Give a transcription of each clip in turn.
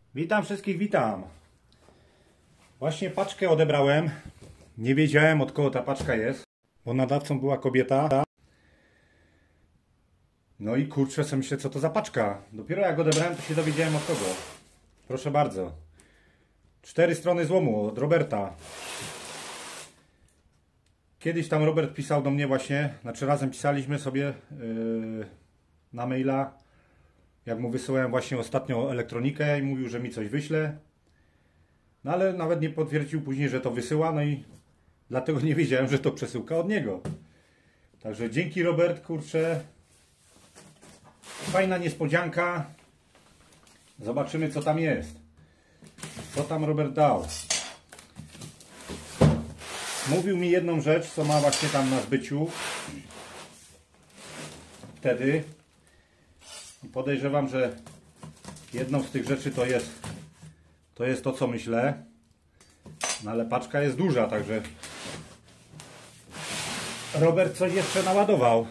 Witam wszystkich, witam. Właśnie paczkę odebrałem. Nie wiedziałem, od kogo ta paczka jest, bo nadawcą była kobieta. No i kurczę, sobie myślę, co to za paczka. Dopiero jak odebrałem, to się dowiedziałem, od kogo. Proszę bardzo. 4 strony złomu od Roberta. Kiedyś tam Robert pisał do mnie właśnie, znaczy razem pisaliśmy sobie na maila, jak mu wysyłałem właśnie ostatnio elektronikę i mówił, że mi coś wyśle. No ale nawet nie potwierdził później, że to wysyła, no i dlatego nie wiedziałem, że to przesyłka od niego. Także dzięki, Robert, kurczę. Fajna niespodzianka. Zobaczymy, co tam jest. Co tam Robert dał. Mówił mi jedną rzecz, co ma właśnie tam na zbyciu. Wtedy. Podejrzewam, że jedną z tych rzeczy to jest to, co myślę. No ale paczka jest duża, także Robert coś jeszcze naładował.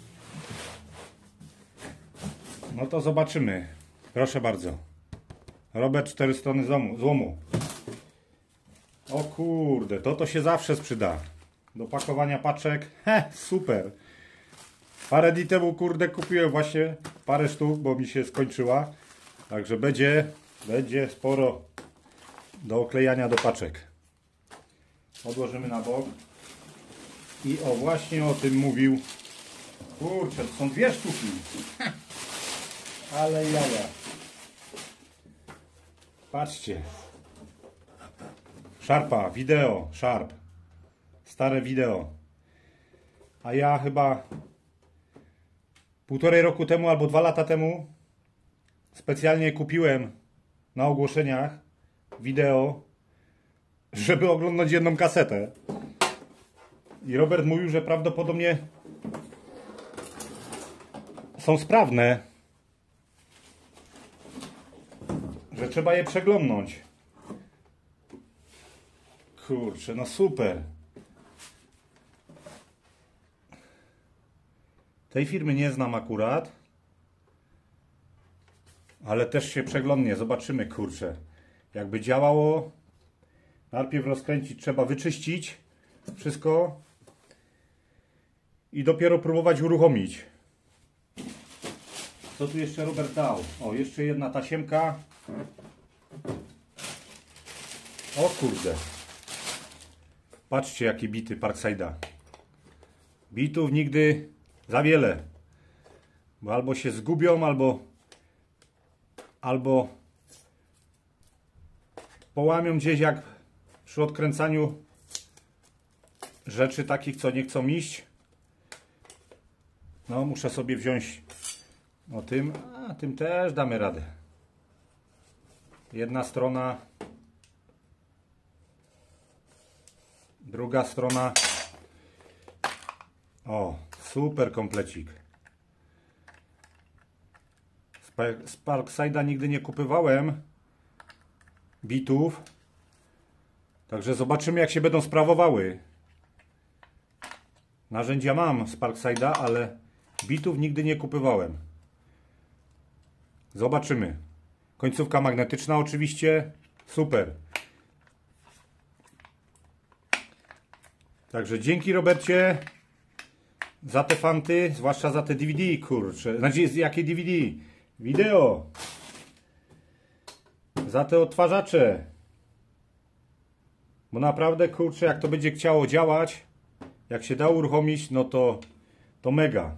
No to zobaczymy. Proszę bardzo. Robert, 4 strony złomu. O kurde, to się zawsze sprzyda. Do pakowania paczek. Super. Parę dni temu, kurde, kupiłem właśnie parę sztuk, bo mi się skończyła. Także będzie sporo do oklejania do paczek. Odłożymy na bok. I właśnie o tym mówił. Kurczę, to są 2 sztuki. Ale jaja. Patrzcie. Sharpa, wideo, Sharp. Stare wideo. A ja chyba 1,5 roku temu albo 2 lata temu specjalnie kupiłem na ogłoszeniach wideo, żeby oglądać jedną kasetę. I Robert mówił, że prawdopodobnie są sprawne, że trzeba je przeglądnąć. Kurczę, no super. Tej firmy nie znam akurat, ale też się przeglądnie. Zobaczymy, kurczę. Jakby działało, najpierw rozkręcić, trzeba wyczyścić wszystko i dopiero próbować uruchomić. Co tu jeszcze Robert dał? O, jeszcze jedna tasiemka. O kurde. Patrzcie, jakie bity Parkside'a. Bitów nigdy za wiele. Bo albo się zgubią, albo połamią gdzieś, jak przy odkręcaniu rzeczy takich, co nie chcą iść. No, muszę sobie wziąć o tym, a tym też damy radę. Jedna strona, druga strona. O, super komplecik. Z Parkside'a nigdy nie kupowałem bitów. Także zobaczymy, jak się będą sprawowały. Narzędzia mam z Parkside'a, ale bitów nigdy nie kupowałem. Zobaczymy. Końcówka magnetyczna oczywiście. Super. Także dzięki, Robercie, za te fanty, zwłaszcza za te DVD, kurczę. Znaczy, jakie DVD? Wideo. Za te odtwarzacze. Bo naprawdę, kurczę, jak to będzie chciało działać, jak się da uruchomić, no to mega.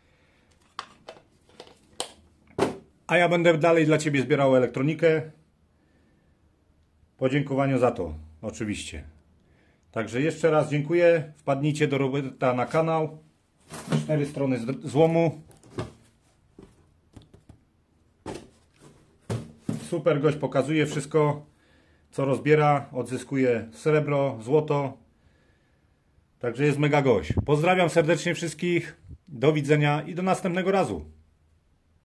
A ja będę dalej dla Ciebie zbierał elektronikę. Podziękowaniu za to, oczywiście. Także jeszcze raz dziękuję. Wpadnijcie do Roberta na kanał. 4 strony złomu. Super gość, pokazuje wszystko, co rozbiera. Odzyskuje srebro, złoto. Także jest mega gość. Pozdrawiam serdecznie wszystkich. Do widzenia i do następnego razu.